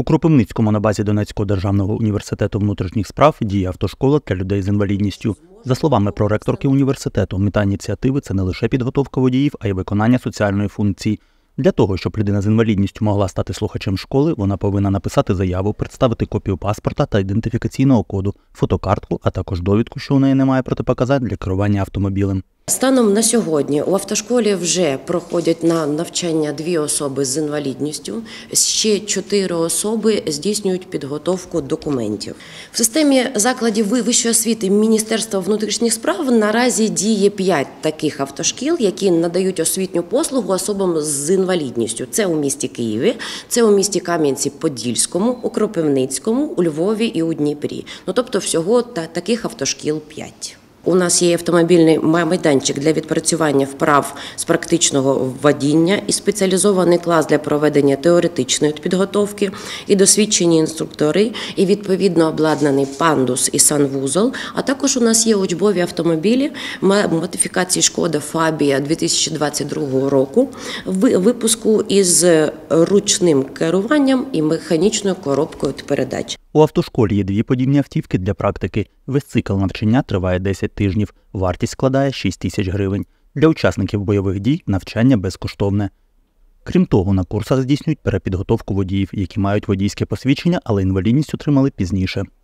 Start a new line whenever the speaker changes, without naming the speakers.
Кропивницькому на базі Донецького державного університету внутрішніх справ діє автошкола для людей з інвалідністю. За словами проректорки університету, мета ініціативи – це не лише підготовка водіїв, а й виконання соціальної функції. Для того, щоб людина з інвалідністю могла стати слухачем школи, вона повинна написати заяву, представити копію паспорта та ідентифікаційного коду, фотокартку, а також довідку, що у неї немає протипоказань для керування автомобілем.
Станом на сьогодні у автошколі вже проходять на навчання 2 особи з інвалідністю, ще 4 особи здійснюють підготовку документів. В системі закладів вищої освіти Міністерства внутрішніх справ наразі діє 5 таких автошкіл, які надають освітню послугу особам з інвалідністю. Це у місті Києві, це у місті Кам'янці-Подільському, у Кропивницькому, у Львові і у Дніпрі. Тобто всього таких автошкіл 5. У нас є автомобільний майданчик для відпрацювання вправ з практичного водіння і спеціалізований клас для проведення теоретичної підготовки, і досвідчені інструктори, і відповідно обладнаний пандус і санвузол. А також у нас є учбові автомобілі модифікації «Шкода Фабія» 2022 року, випуску із ручним керуванням і механічною коробкою передач.
У автошколі є 2 подібні автівки для практики. Весь цикл навчання триває 10 тижнів. Вартість складає 6 тисяч гривень. Для учасників бойових дій навчання безкоштовне. Крім того, на курсах здійснюють перепідготовку водіїв, які мають водійське посвідчення, але інвалідність отримали пізніше.